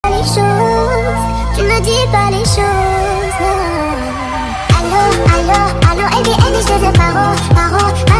Les choses, tu ne dis pas les choses. Allô, allô, allô, elle dit, je te paro, paro,